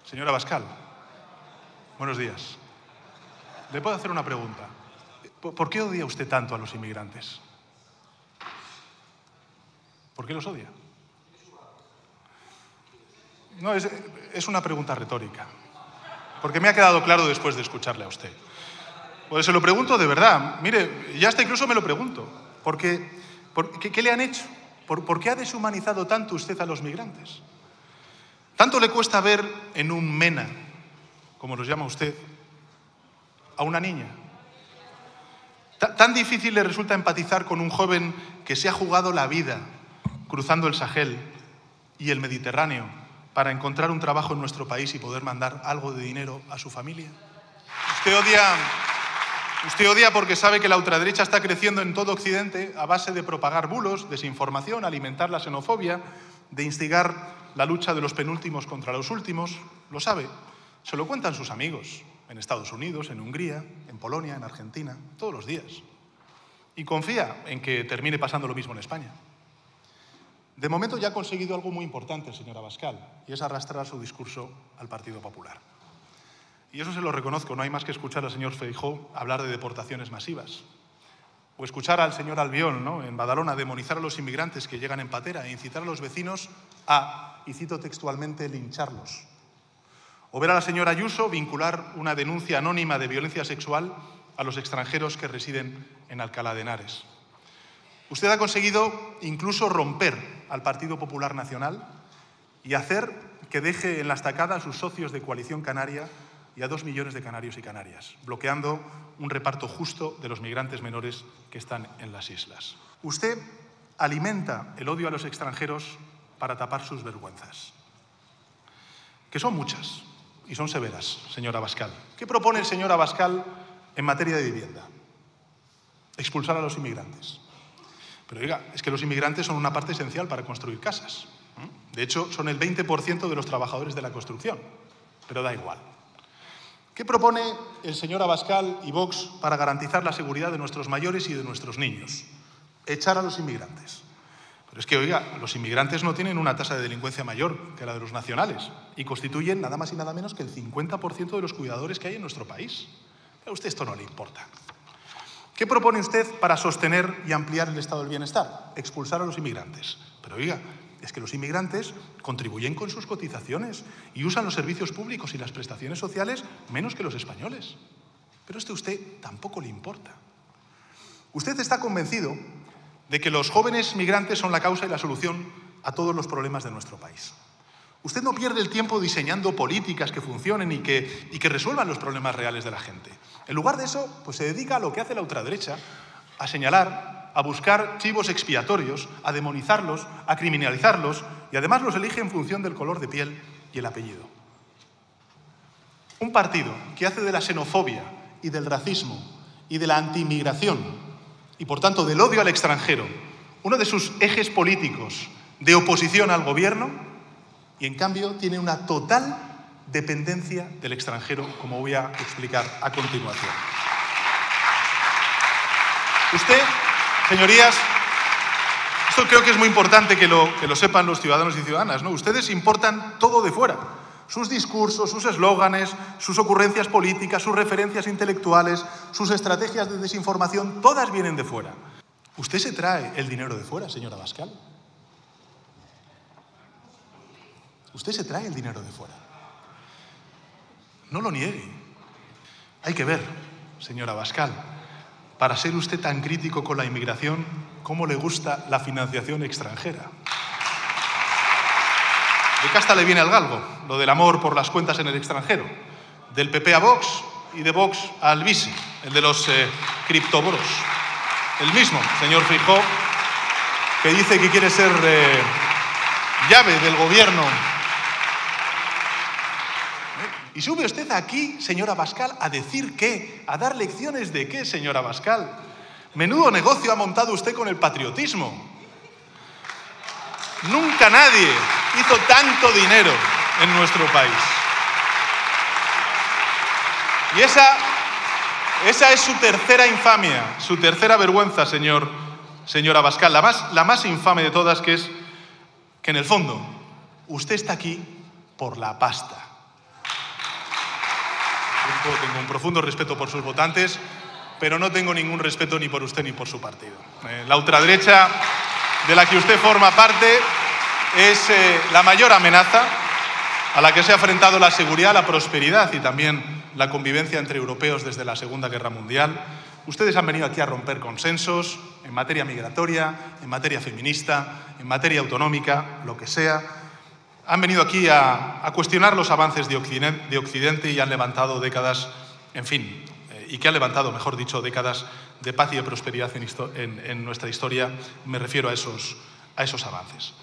Señora Abascal, buenos días. ¿Le puedo hacer una pregunta? ¿Por qué odia usted tanto a los inmigrantes? ¿Por qué los odia? No, es una pregunta retórica, porque me ha quedado claro después de escucharle a usted. Pues se lo pregunto de verdad. Mire, ya hasta incluso me lo pregunto. ¿Qué le han hecho? ¿Por qué ha deshumanizado tanto usted a los migrantes? ¿Tanto le cuesta ver en un MENA, como los llama usted, a una niña? ¿Tan difícil le resulta empatizar con un joven que se ha jugado la vida cruzando el Sahel y el Mediterráneo para encontrar un trabajo en nuestro país y poder mandar algo de dinero a su familia? Usted odia porque sabe que la ultraderecha está creciendo en todo Occidente a base de propagar bulos, desinformación, alimentar la xenofobia, de instigar la lucha de los penúltimos contra los últimos. Lo sabe, se lo cuentan sus amigos en Estados Unidos, en Hungría, en Polonia, en Argentina, todos los días. Y confía en que termine pasando lo mismo en España. De momento ya ha conseguido algo muy importante, señora Abascal, y es arrastrar su discurso al Partido Popular. Y eso se lo reconozco, no hay más que escuchar al señor Feijóo hablar de deportaciones masivas. O escuchar al señor Albiol, ¿no?, en Badalona, demonizar a los inmigrantes que llegan en patera e incitar a los vecinos a, y cito textualmente, lincharlos. O ver a la señora Ayuso vincular una denuncia anónima de violencia sexual a los extranjeros que residen en Alcalá de Henares. Usted ha conseguido incluso romper al Partido Popular Nacional y hacer que deje en la estacada a sus socios de Coalición Canaria y a 2 millones de canarios y canarias, bloqueando un reparto justo de los migrantes menores que están en las islas. Usted alimenta el odio a los extranjeros para tapar sus vergüenzas, que son muchas y son severas, señora Abascal. ¿Qué propone el señor Abascal en materia de vivienda? Expulsar a los inmigrantes. Pero oiga, es que los inmigrantes son una parte esencial para construir casas. De hecho, son el 20% de los trabajadores de la construcción, pero da igual. ¿Qué propone el señor Abascal y Vox para garantizar la seguridad de nuestros mayores y de nuestros niños? Echar a los inmigrantes. Pero es que, oiga, los inmigrantes no tienen una tasa de delincuencia mayor que la de los nacionales y constituyen nada más y nada menos que el 50% de los cuidadores que hay en nuestro país. A usted esto no le importa. ¿Qué propone usted para sostener y ampliar el estado del bienestar? Expulsar a los inmigrantes. Pero oiga, es que los inmigrantes contribuyen con sus cotizaciones y usan los servicios públicos y las prestaciones sociales menos que los españoles. Pero esto a usted tampoco le importa. Usted está convencido de que los jóvenes migrantes son la causa y la solución a todos los problemas de nuestro país. Usted no pierde el tiempo diseñando políticas que funcionen y que resuelvan los problemas reales de la gente. En lugar de eso, pues se dedica a lo que hace la ultraderecha, a señalar, a buscar chivos expiatorios, a demonizarlos, a criminalizarlos y además los elige en función del color de piel y el apellido. Un partido que hace de la xenofobia y del racismo y de la antiinmigración y por tanto del odio al extranjero uno de sus ejes políticos de oposición al gobierno y en cambio tiene una total dependencia del extranjero, como voy a explicar a continuación. Usted, señorías, esto creo que es muy importante que lo sepan los ciudadanos y ciudadanas, ¿no? Ustedes importan todo de fuera. Sus discursos, sus eslóganes, sus ocurrencias políticas, sus referencias intelectuales, sus estrategias de desinformación, todas vienen de fuera. ¿Usted se trae el dinero de fuera, señora Abascal? Usted se trae el dinero de fuera. No lo niegue. Hay que ver, señora Abascal, para ser usted tan crítico con la inmigración, cómo le gusta la financiación extranjera. De casta le viene al galgo, lo del amor por las cuentas en el extranjero. Del PP a Vox y de Vox al Bisi, el de los criptoboros. El mismo señor Feijóo, que dice que quiere ser llave del gobierno. Y sube usted aquí, señora Abascal, a decir qué, a dar lecciones de qué, señora Abascal. Menudo negocio ha montado usted con el patriotismo. Nunca nadie hizo tanto dinero en nuestro país. Y esa es su tercera infamia, su tercera vergüenza, señor Abascal. La más infame de todas, que es que en el fondo usted está aquí por la pasta. tengo un profundo respeto por sus votantes, pero no tengo ningún respeto ni por usted ni por su partido. La ultraderecha de la que usted forma parte es la mayor amenaza a la que se ha enfrentado la seguridad, la prosperidad y también la convivencia entre europeos desde la Segunda Guerra Mundial. Ustedes han venido aquí a romper consensos en materia migratoria, en materia feminista, en materia autonómica, lo que sea. Han venido aquí a cuestionar los avances de Occidente y han levantado décadas, en fin, y que han levantado, mejor dicho, décadas de paz y de prosperidad en nuestra historia. Me refiero a esos avances.